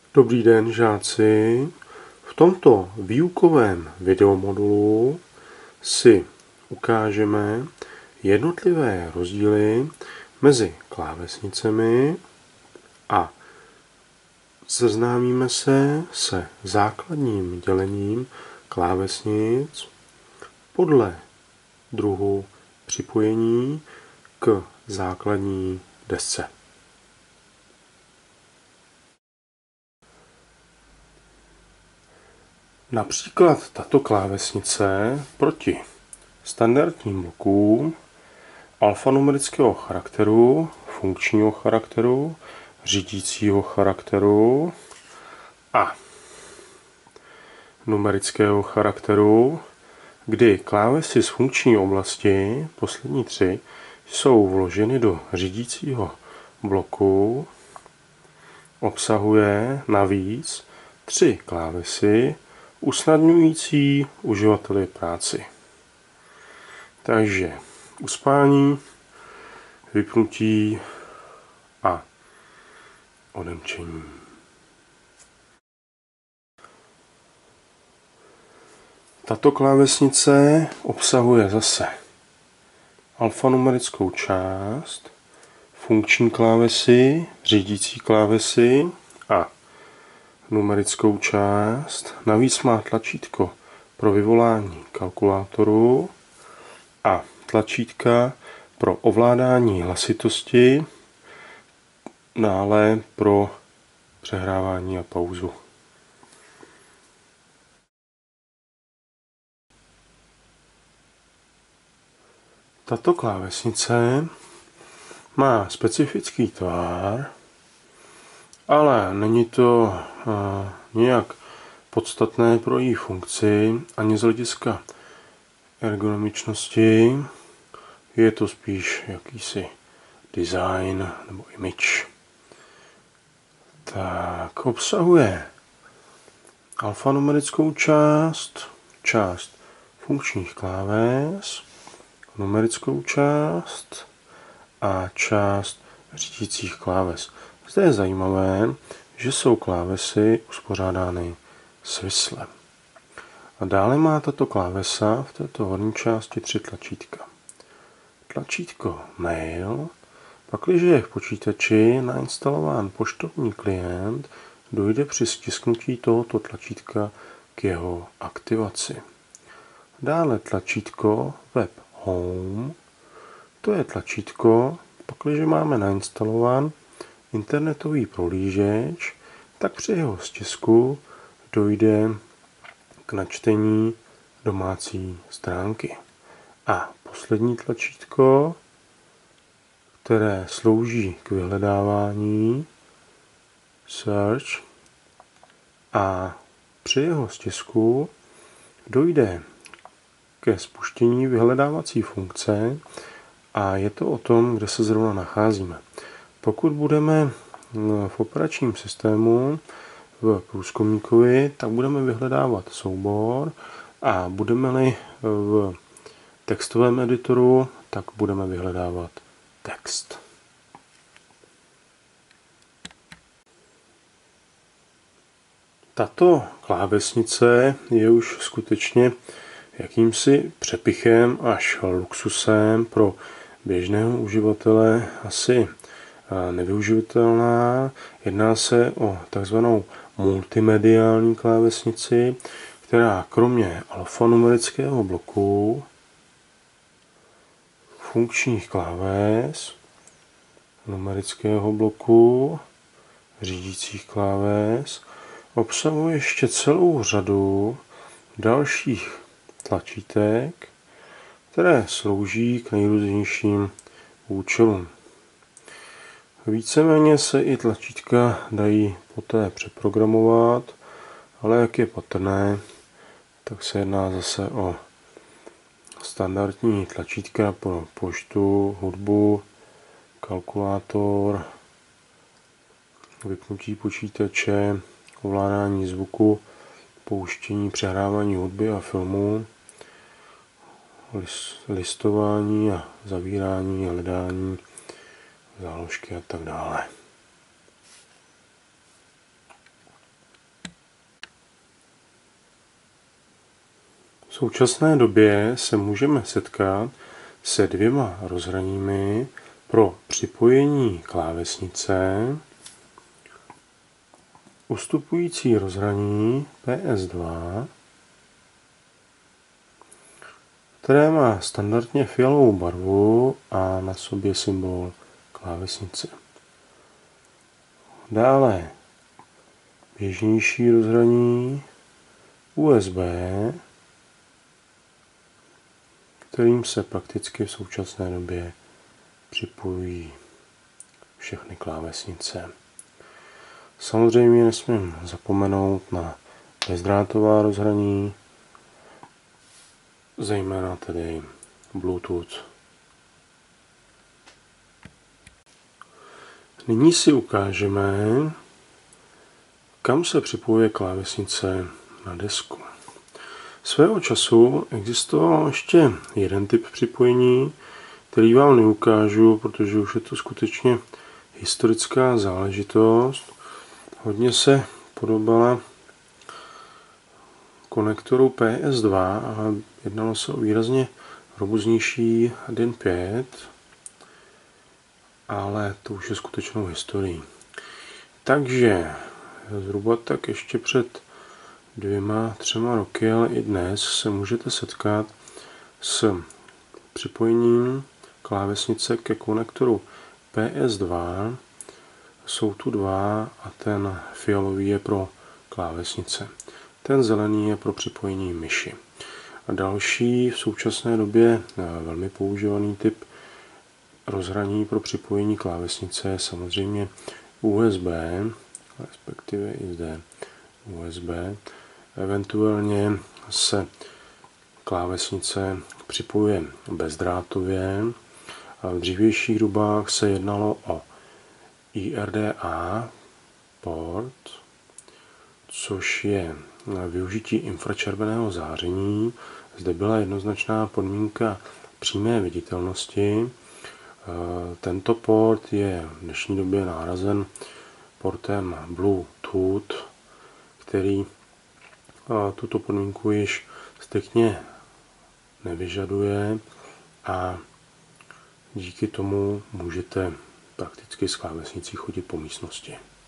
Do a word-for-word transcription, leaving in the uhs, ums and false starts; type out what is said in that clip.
Dobrý den, žáci. V tomto výukovém videomodulu si ukážeme jednotlivé rozdíly mezi klávesnicemi a seznámíme se se základním dělením klávesnic podle druhu připojení k základní desce. Například tato klávesnice proti standardním blokům alfanumerického charakteru, funkčního charakteru, řídícího charakteru a numerického charakteru, kdy klávesy z funkční oblasti, poslední tři, jsou vloženy do řídícího bloku, obsahuje navíc tři klávesy usnadňující uživateli práci. Takže uspání, vypnutí a odemčení. Tato klávesnice obsahuje zase alfanumerickou část, funkční klávesy, řídící klávesy a numerickou část. Navíc má tlačítko pro vyvolání kalkulátoru a tlačítka pro ovládání hlasitosti, dále pro přehrávání a pauzu. Tato klávesnice má specifický tvar, ale není to uh, nějak podstatné pro její funkci ani z hlediska ergonomičnosti. Je to spíš jakýsi design nebo image. Tak obsahuje alfanumerickou část, část funkčních kláves, numerickou část a část řídících kláves. Zde je zajímavé, že jsou klávesy uspořádány svislem. A dále má tato klávesa v této horní části tři tlačítka. Tlačítko Mail, pakliže je v počítači nainstalován poštovní klient, dojde při stisknutí tohoto tlačítka k jeho aktivaci. Dále tlačítko Web Home, to je tlačítko, pakliže máme nainstalován internetový prohlížeč, tak při jeho stisku dojde k načtení domácí stránky. A poslední tlačítko, které slouží k vyhledávání, Search, a při jeho stisku dojde ke spuštění vyhledávací funkce a je to o tom, kde se zrovna nacházíme. Pokud budeme v operačním systému v průzkumníkovi, tak budeme vyhledávat soubor a budeme-li v textovém editoru, tak budeme vyhledávat text. Tato klávesnice je už skutečně jakýmsi přepichem až luxusem pro běžného uživatele asi nevyužitelná. Jedná se o takzvanou multimediální klávesnici, která kromě alfanumerického bloku, funkčních kláves, numerického bloku, řídících kláves, obsahuje ještě celou řadu dalších tlačítek, které slouží k nejrůznějším účelům. Víceméně se i tlačítka dají poté přeprogramovat, ale jak je patrné, tak se jedná zase o standardní tlačítka pro poštu, hudbu, kalkulátor, vypnutí počítače, ovládání zvuku, pouštění, přehrávání hudby a filmů, listování a zavírání, hledání, záložky a tak dále. současné době se můžeme setkat se dvěma rozhraními pro připojení klávesnice. Ustupující rozhraní P S dva, které má standardně fialovou barvu a na sobě symbol klávesnice. Dále běžnější rozhraní U S B, kterým se prakticky v současné době připojují všechny klávesnice. Samozřejmě nesmím zapomenout na bezdrátová rozhraní, zejména tedy Bluetooth. Nyní si ukážeme, kam se připojuje klávesnice na desku. Svého času existoval ještě jeden typ připojení, který vám neukážu, protože už je to skutečně historická záležitost. Hodně se podobala konektoru P S dva, ale jednalo se o výrazně robustnější D I N pět, ale to už je skutečnou historií. Takže zhruba tak ještě před dvěma, třema roky, ale i dnes se můžete setkat s připojením klávesnice ke konektoru P S dva. Jsou tu dva a ten fialový je pro klávesnice. Ten zelený je pro připojení myši. A další v současné době velmi používaný typ rozhraní pro připojení klávesnice je samozřejmě U S B, respektive i zde U S B. Eventuálně se klávesnice připojuje bezdrátově. V dřívějších dobách se jednalo o I R D A port, což je využití infračerveného záření. Zde byla jednoznačná podmínka přímé viditelnosti. Tento port je v dnešní době nahrazen portem Bluetooth, který tuto podmínku již striktně nevyžaduje a díky tomu můžete prakticky s klávesnicí chodit po místnosti.